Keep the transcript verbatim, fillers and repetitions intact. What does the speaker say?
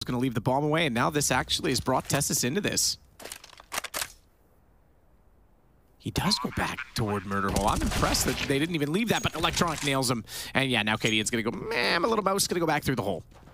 going to leave the bomb away, and now this actually has brought Tessus into this. He does go back toward Murder Hole. I'm impressed that they didn't even leave that, but electroNic nails him. And yeah, now K D is going to go, man, my little mouse is going to go back through the hole.